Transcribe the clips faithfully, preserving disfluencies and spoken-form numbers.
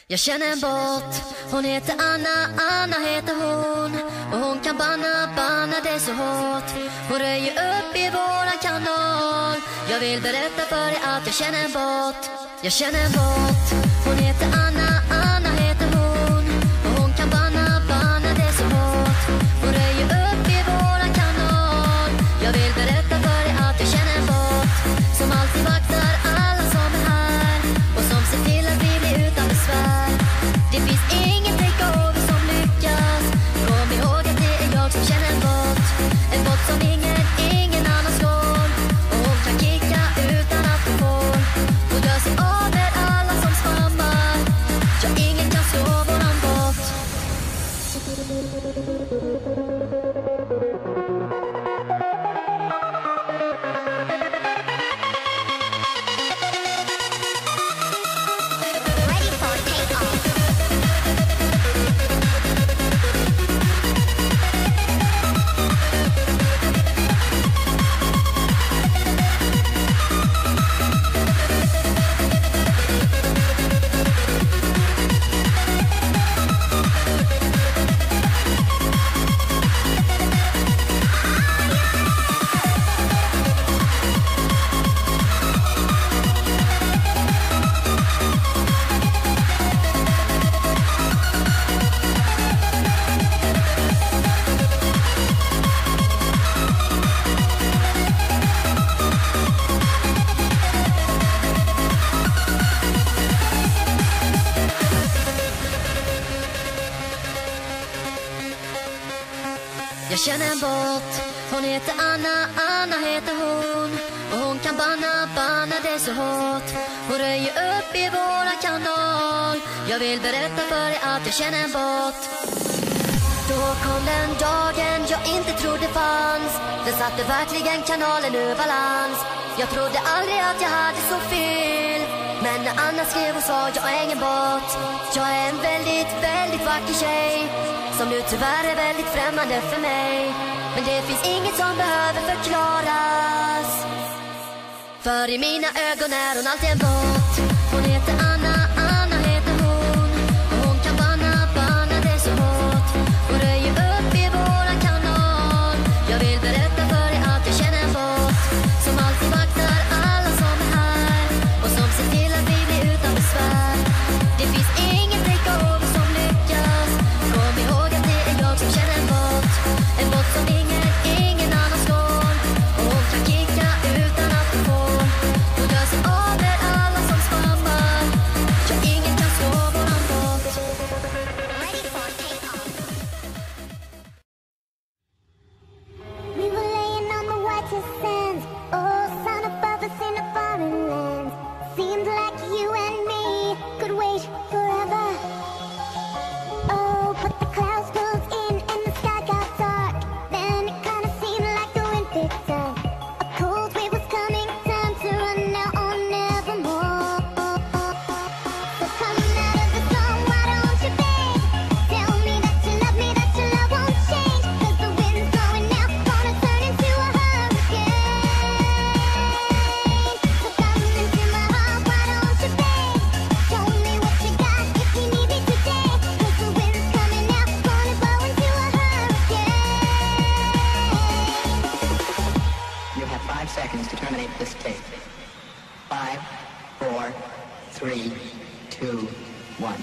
Jag känner en båt, hon heter Anna, Anna heter hon. Och hon kan banna, banna det så hårt. Hon röjer upp i våran kanal. Jag vill berätta för dig att jag känner en båt. Jag känner en båt, hon heter Anna, Anna heter hon. Och hon kan banna, banna det så hårt. Hon röjer upp i våran kanal. Jag vill berätta för dig att jag känner en båt som alltid vaktar alla som är här. Och som ser till att vi blir utan besvär. Det finns ingen takeover som lyckas. Kom ihåg att det är jag som känner en båt. En båt som ingen, ingen annan slår. Och hon kan kicka utan att hon får. Hon gör sig över alla som svammar. Ja, ingen kan slå våran båt. Jag känner en båt, hon heter Anna, Anna heter hon. Och hon kan banna, banna det så hårt. Hon röjer upp i våran kanal. Jag vill berätta för dig att jag känner en båt. Då kom den dagen jag inte trodde fanns. Den satte verkligen kanalen ur balans. Jag trodde aldrig att jag hade så fel. Men när Anna skrev och sa jag är ingen båt. Jag är en väldigt, väldigt vacker tjej som nu tyvärr är väldigt främmande för mig. Men det finns inget som behöver förklaras. För i mina ögon är hon alltid en båt. Hon heter Anna, Anna heter hon. Och hon kan banna, banna det så hårt. Hon röjer upp i våran kanal. Jag vill berätta för dig att jag känner en båt som alltid vaktar alla som är här. Och som ser till att vi blir utan besvär. Det finns ingen takeover som lyckas. Kom ihåg att det är jag som känner en båt. En båt som ingen, ingen annan slår. Och hon kan kicka utan att hon får. Hon gör sig över alla som svammar. Ja, ingen kan slå våran båt. We were laying on the whitest sands. Oh, sun above us in a foreign land. Seemed like you and me could wait forever. Oh, but the clouds pulled in and the sky got dark. Then it kind of seemed like the wind picked up. A cold wave was coming, time to run now or nevermore. So come out of the storm, why don't you beg? Tell me that you love me, that your love won't change. 'Cause the wind's blowing now, gonna turn into a hurricane. So come into my heart, why don't you beg? Show me what you got if you need me today. 'Cause the wind's coming now, gonna blow into a hurricane. You have five seconds to terminate this tape. Five, four, three, two, one.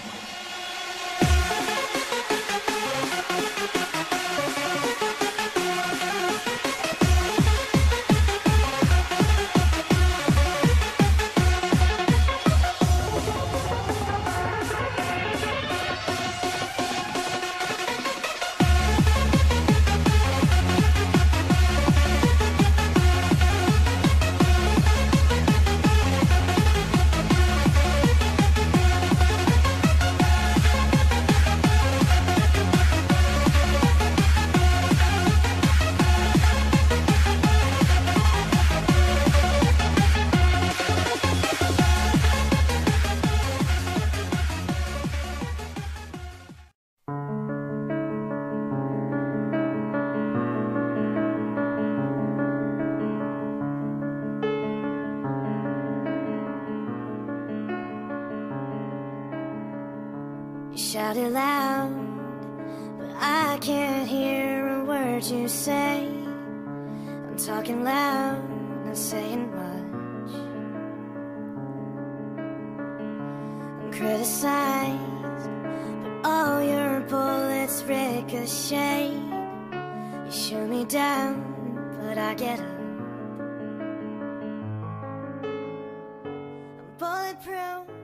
shout it loud, but I can't hear a word you say. I'm talking loud, not saying much. I'm criticized, but all your bullets ricochet. You shoot me down, but I get up. I'm bulletproof.